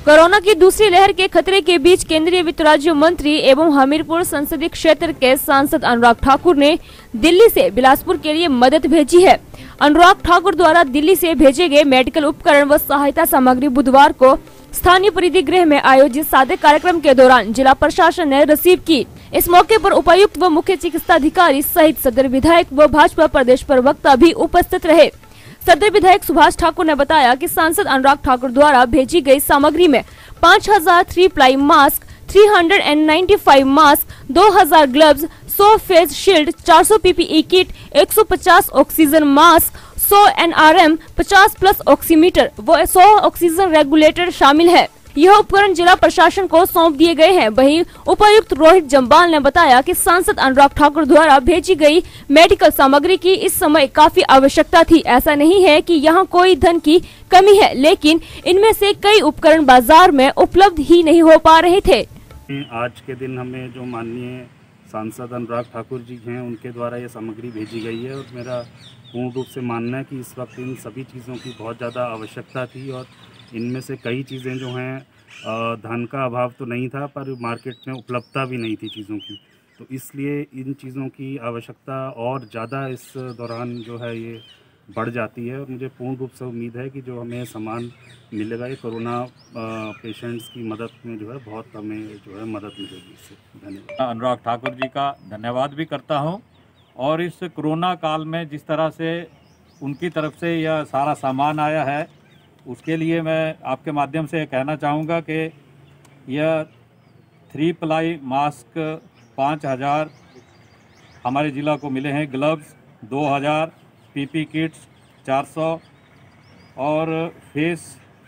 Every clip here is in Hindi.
कोरोना की दूसरी लहर के खतरे के बीच केंद्रीय वित्त राज्य मंत्री एवं हमीरपुर संसदीय क्षेत्र के सांसद अनुराग ठाकुर ने दिल्ली से बिलासपुर के लिए मदद भेजी है। अनुराग ठाकुर द्वारा दिल्ली से भेजे गए मेडिकल उपकरण व सहायता सामग्री बुधवार को स्थानीय परिधि गृह में आयोजित सादे कार्यक्रम के दौरान जिला प्रशासन ने रिसीव की। इस मौके पर उपायुक्त व मुख्य चिकित्साधिकारी सहित सदर विधायक व भाजपा प्रदेश प्रवक्ता भी उपस्थित रहे। सदर विधायक सुभाष ठाकुर ने बताया कि सांसद अनुराग ठाकुर द्वारा भेजी गई सामग्री में 5000 3 ply mask, 395 mask, 2000 gloves, 100 face shield, 400 PPE kit, 150 oxygen mask, 100 NRM, 50 plus oximeter व 100 ऑक्सीजन रेगुलेटर शामिल है। यह उपकरण जिला प्रशासन को सौंप दिए गए हैं। वहीं उपायुक्त रोहित जम्बाल ने बताया कि सांसद अनुराग ठाकुर द्वारा भेजी गई मेडिकल सामग्री की इस समय काफी आवश्यकता थी। ऐसा नहीं है कि यहाँ कोई धन की कमी है, लेकिन इनमें से कई उपकरण बाजार में उपलब्ध ही नहीं हो पा रहे थे। आज के दिन हमें जो माननीय सांसद अनुराग ठाकुर जी हैं, उनके द्वारा ये सामग्री भेजी गई है और मेरा पूर्ण रूप से मानना है कि इस वक्त इन सभी चीज़ों की बहुत ज़्यादा आवश्यकता थी और इनमें से कई चीज़ें जो हैं धन का अभाव तो नहीं था, पर मार्केट में उपलब्धता भी नहीं थी चीज़ों की, तो इसलिए इन चीज़ों की आवश्यकता और ज़्यादा इस दौरान जो है ये बढ़ जाती है। और मुझे पूर्ण रूप से उम्मीद है कि जो हमें सामान मिलेगा ये कोरोना पेशेंट्स की मदद में जो है बहुत हमें जो है मदद मिलेगी इससे। धन्यवाद। अनुराग ठाकुर जी का धन्यवाद भी करता हूँ और इस कोरोना काल में जिस तरह से उनकी तरफ से यह सारा सामान आया है उसके लिए मैं आपके माध्यम से कहना चाहूँगा कि यह 3 प्लाई मास्क 5000 हमारे ज़िला को मिले हैं, ग्लव्स 2000, पीपी किट्स 400 और face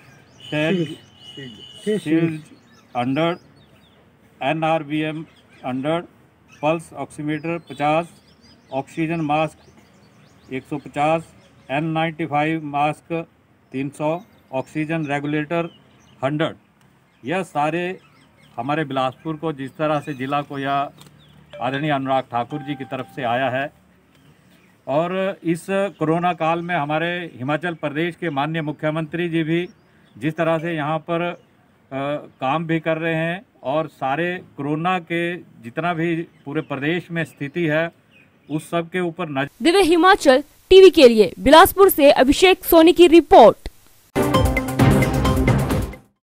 shield 100, NRBM 100, pulse oximeter 50, oxygen mask 150, N95 mask 300, oxygen regulator 100। यह सारे हमारे बिलासपुर को जिस तरह से ज़िला को यह आदरणीय अनुराग ठाकुर जी की तरफ से आया है और इस कोरोना काल में हमारे हिमाचल प्रदेश के माननीय मुख्यमंत्री जी भी जिस तरह से यहाँ पर काम भी कर रहे हैं और सारे कोरोना के जितना भी पूरे प्रदेश में स्थिति है उस सब के ऊपर दिव्य हिमाचल टीवी के लिए बिलासपुर से अभिषेक सोनी की रिपोर्ट।